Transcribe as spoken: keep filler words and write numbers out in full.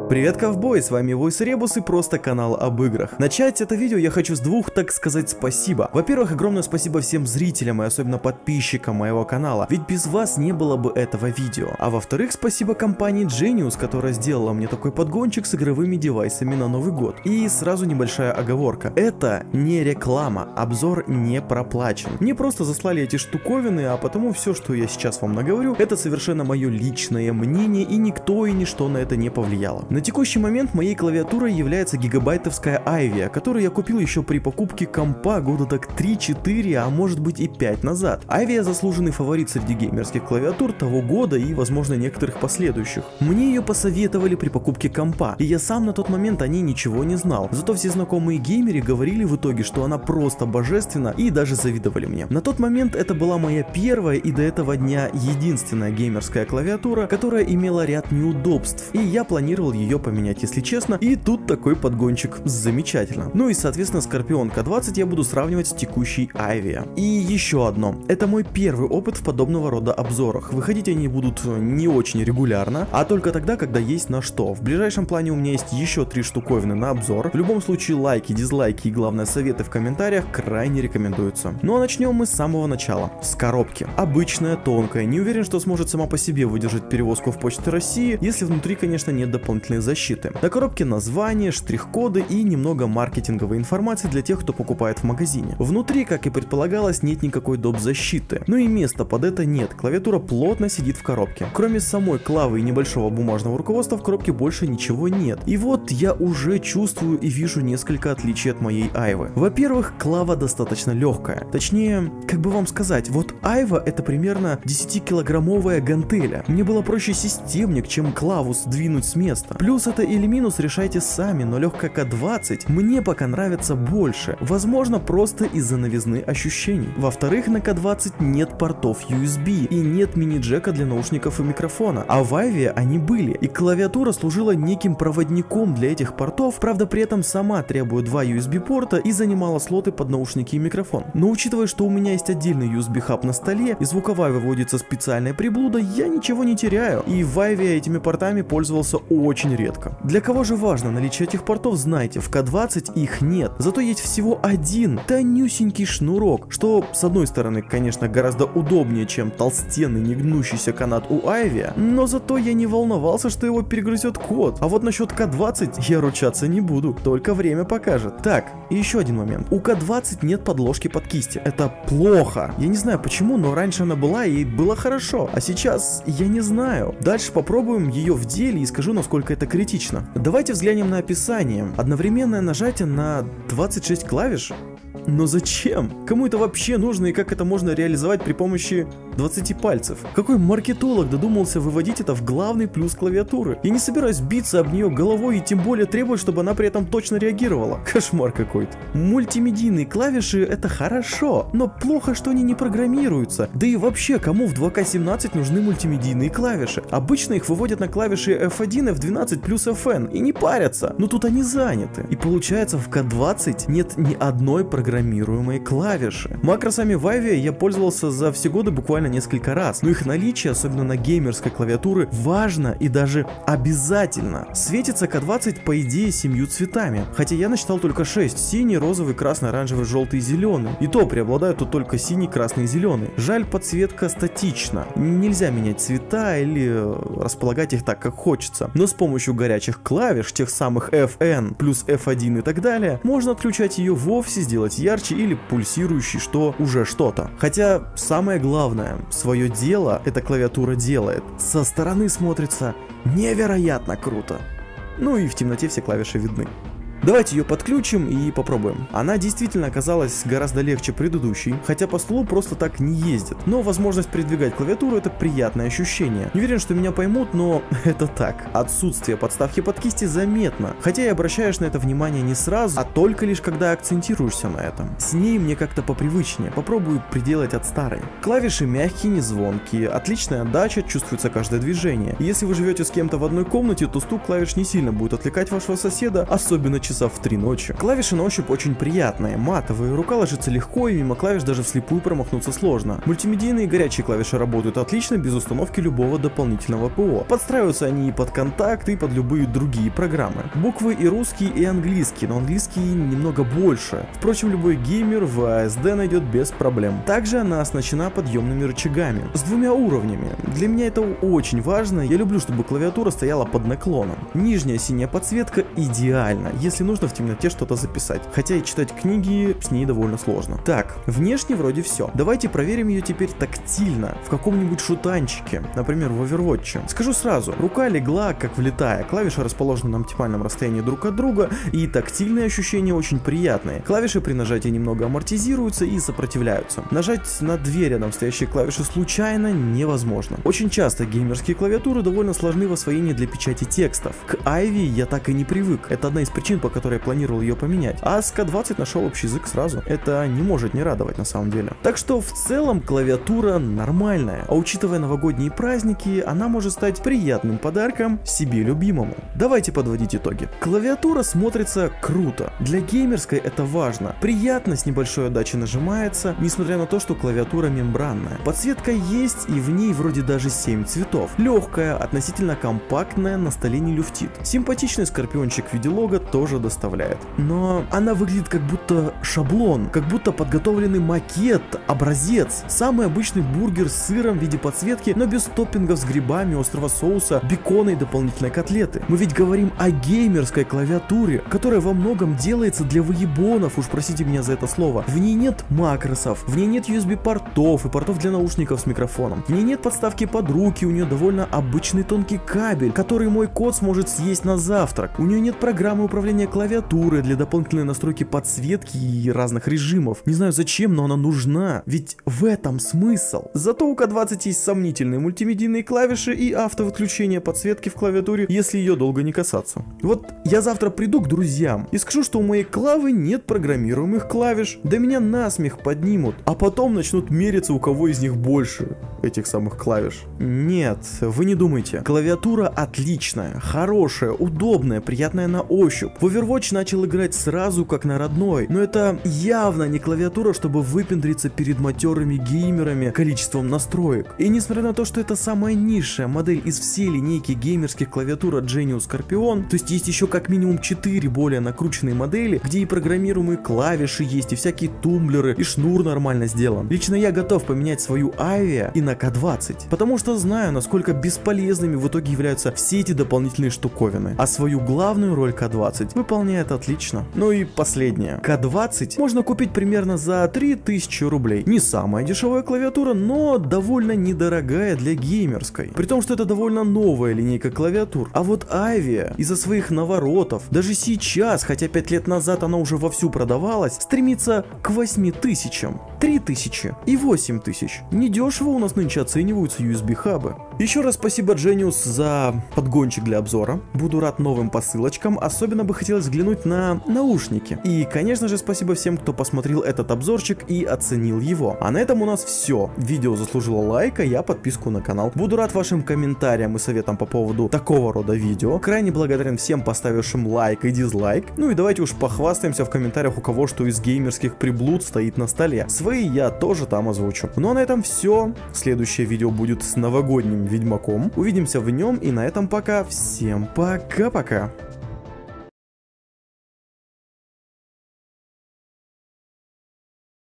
Привет, ковбой, с вами Voice Rebus и просто канал об играх. Начать это видео я хочу с двух, так сказать, спасибо. Во-первых, огромное спасибо всем зрителям и особенно подписчикам моего канала, ведь без вас не было бы этого видео. А во-вторых, спасибо компании Genius, которая сделала мне такой подгончик с игровыми девайсами на Новый год. И сразу небольшая оговорка. Это не реклама, обзор не проплачен. Мне просто заслали эти штуковины, а потому все, что я сейчас вам наговорю, это совершенно мое личное мнение, и никто и ничто на это не повлияло. На текущий момент моей клавиатурой является гигабайтовская Ivia, которую я купил еще при покупке компа года так три-четыре, а может быть и пять назад. Ivia заслуженный фаворит среди геймерских клавиатур того года и, возможно, некоторых последующих. Мне ее посоветовали при покупке компа, и я сам на тот момент о ней ничего не знал. Зато все знакомые геймеры говорили в итоге, что она просто божественна, и даже завидовали мне. На тот момент это была моя первая и до этого дня единственная геймерская клавиатура, которая имела ряд неудобств, и я планировал ее ее поменять, если честно, и тут такой подгончик, замечательно. Ну и соответственно Scorpion К двадцать я буду сравнивать с текущей Ivia. И еще одно, это мой первый опыт в подобного рода обзорах. Выходить они будут не очень регулярно, а только тогда, когда есть на что. В ближайшем плане у меня есть еще три штуковины на обзор. В любом случае лайки, дизлайки и главное советы в комментариях крайне рекомендуются. Ну а начнем мы с самого начала, с коробки. Обычная, тонкая, не уверен, что сможет сама по себе выдержать перевозку в Почте России, если внутри, конечно, нет дополнительных защиты. На коробке название, штрих-коды и немного маркетинговой информации для тех, кто покупает в магазине. Внутри, как и предполагалось, нет никакой доп. Защиты. Ну и места под это нет, клавиатура плотно сидит в коробке. Кроме самой клавы и небольшого бумажного руководства в коробке больше ничего нет. И вот я уже чувствую и вижу несколько отличий от моей Айвы. Во-первых, клава достаточно легкая. Точнее, как бы вам сказать, вот Айва это примерно десятикилограммовая гантеля. Мне было проще системник, чем клаву сдвинуть с места. Плюс это или минус решайте сами, но легкая К двадцать мне пока нравится больше, возможно просто из-за новизны ощущений. Во-вторых, на К двадцать нет портов ю эс би и нет мини-джека для наушников и микрофона, а в Ivia они были, и клавиатура служила неким проводником для этих портов, правда при этом сама требует два ю эс би порта и занимала слоты под наушники и микрофон. Но учитывая, что у меня есть отдельный ю эс би хаб на столе и звуковая выводится специальная приблуда, я ничего не теряю, и в Ivia этими портами пользовался очень редко. Для кого же важно наличие этих портов, знайте, в К двадцать их нет, зато есть всего один тонюсенький шнурок, что с одной стороны, конечно, гораздо удобнее, чем толстенный негнущийся канат у Ivia, но зато я не волновался, что его перегрызет кот, а вот насчет К двадцать я ручаться не буду, только время покажет. Так, и еще один момент, у К двадцать нет подложки под кисти, это плохо, я не знаю почему, но раньше она была и было хорошо, а сейчас я не знаю. Дальше попробуем ее в деле и скажу, насколько это критично. Давайте взглянем на описание. Одновременное нажатие на двадцать шесть клавиш? Но зачем? Кому это вообще нужно и как это можно реализовать при помощи двадцати пальцев? Какой маркетолог додумался выводить это в главный плюс клавиатуры? Я не собираюсь биться об нее головой и тем более требовать, чтобы она при этом точно реагировала. Кошмар какой-то. Мультимедийные клавиши это хорошо, но плохо, что они не программируются. Да и вообще, кому в два К семнадцать нужны мультимедийные клавиши? Обычно их выводят на клавиши эф один, эф двенадцать плюс эф эн и не парятся. Но тут они заняты. И получается в К двадцать нет ни одной программирования программируемые клавиши. Макросами в Ivia я пользовался за все годы буквально несколько раз, но их наличие, особенно на геймерской клавиатуре, важно и даже обязательно. Светится К двадцать по идее семью цветами, хотя я насчитал только шесть: синий, розовый, красный, оранжевый, желтый и зеленый. И то преобладают тут только синий, красный и зеленый. Жаль, подсветка статична. Нельзя менять цвета или располагать их так, как хочется. Но с помощью горячих клавиш, тех самых эф эн плюс эф один и так далее, можно отключать ее вовсе, сделать ярче или пульсирующий, что уже что-то. Хотя самое главное, свое дело эта клавиатура делает. Со стороны смотрится невероятно круто. Ну и в темноте все клавиши видны. Давайте ее подключим и попробуем. Она действительно оказалась гораздо легче предыдущей, хотя по столу просто так не ездит. Но возможность передвигать клавиатуру — это приятное ощущение. Не уверен, что меня поймут, но это так. Отсутствие подставки под кисти заметно, хотя и обращаешь на это внимание не сразу, а только лишь когда акцентируешься на этом. С ней мне как-то попривычнее, попробую приделать от старой. Клавиши мягкие, не звонкие, отличная отдача, чувствуется каждое движение. И если вы живете с кем-то в одной комнате, то стук клавиш не сильно будет отвлекать вашего соседа, особенно часового часа в три ночи. Клавиши на ощупь очень приятные, матовые, рука ложится легко и мимо клавиш даже вслепую промахнуться сложно. Мультимедийные горячие клавиши работают отлично без установки любого дополнительного ПО. Подстраиваются они и под контакты, и под любые другие программы. Буквы и русский, и английский, но английский немного больше. Впрочем, любой геймер в а эс ди найдет без проблем. Также она оснащена подъемными рычагами с двумя уровнями. Для меня это очень важно, я люблю, чтобы клавиатура стояла под наклоном. Нижняя синяя подсветка идеальна, если нужно в темноте что-то записать, хотя и читать книги с ней довольно сложно. Так, внешне вроде все. Давайте проверим ее теперь тактильно, в каком-нибудь шутанчике, например в Overwatch. Скажу сразу, рука легла как влитая, клавиши расположены на оптимальном расстоянии друг от друга, и тактильные ощущения очень приятные. Клавиши при нажатии немного амортизируются и сопротивляются. Нажать на две рядом стоящие клавиши случайно невозможно. Очень часто геймерские клавиатуры довольно сложны в освоении для печати текстов. К Ivy я так и не привык, это одна из причин, по которой я планировал ее поменять. А с К двадцать нашел общий язык сразу. Это не может не радовать на самом деле. Так что в целом клавиатура нормальная, а учитывая новогодние праздники, она может стать приятным подарком себе любимому. Давайте подводить итоги. Клавиатура смотрится круто. Для геймерской это важно. Приятно с небольшой отдачи нажимается, несмотря на то, что клавиатура мембранная. Подсветка есть, и в ней вроде даже семь цветов. Легкая, относительно компактная, на столе не люфтит. Симпатичный скорпиончик в виде лого тоже доставляет. Но она выглядит как будто шаблон, как будто подготовленный макет, образец. Самый обычный бургер с сыром в виде подсветки, но без топпингов с грибами, острого соуса, бекона и дополнительной котлеты. Мы ведь говорим о геймерской клавиатуре, которая во многом делается для выебонов, уж простите меня за это слово. В ней нет макросов, в ней нет ю эс би портов и портов для наушников с микрофоном. В ней нет подставки под руки, у нее довольно обычный тонкий кабель, который мой кот сможет съесть на завтрак. У нее нет программы управления клавиатурой для дополнительной настройки подсветки и разных режимов. Не знаю зачем, но она нужна, ведь в этом смысл. Зато у К двадцать есть сомнительные мультимедийные клавиши и автовыключение подсветки в клавиатуре, если ее долго не касаться. Вот я завтра приду к друзьям и скажу, что у моей клавы нет программируемых клавиш, да меня насмех поднимут, а потом начнут мериться, у кого из них больше этих самых клавиш. Нет, вы не думайте. Клавиатура отличная, хорошая, удобная, приятная на ощупь. В Overwatch начал играть сразу как на родной, но это явно не клавиатура, чтобы выпендриться перед матерыми геймерами количеством настроек. И несмотря на то, что это самая низшая модель из всей линейки геймерских клавиатур от Genius Scorpion, то есть есть еще как минимум четыре более накрученные модели, где и программируемые клавиши есть, и всякие тумблеры, и шнур нормально сделан. Лично я готов поменять свою Ivy и на К двадцать, потому что знаю, насколько бесполезными в итоге являются все эти дополнительные штуковины, а свою главную роль К двадцать выполняет отлично. Ну и последнее. К двадцать можно купить примерно за три тысячи рублей. Не самая дешевая клавиатура, но довольно недорогая для геймерской. При том, что это довольно новая линейка клавиатур. А вот Ivy из-за своих наворотов, даже сейчас, хотя пять лет назад она уже вовсю продавалась, стремится к восьми тысячам. три тысячи и восемь тысяч. Недешево у нас нынче оцениваются ю эс би хабы. Еще раз спасибо Genius за подгончик для обзора. Буду рад новым посылочкам, особенно бы хотелось взглянуть на наушники. И конечно же спасибо всем, кто посмотрел этот обзорчик и оценил его. А на этом у нас все. Видео заслужило лайка, я подписку на канал. Буду рад вашим комментариям и советам по поводу такого рода видео. Крайне благодарен всем поставившим лайк и дизлайк. Ну и давайте уж похвастаемся в комментариях, у кого что из геймерских приблуд стоит на столе. Свои я тоже там озвучу. Ну а на этом все. Следующее видео будет с новогодним Ведьмаком. Увидимся в нем, и на этом пока. Всем пока-пока.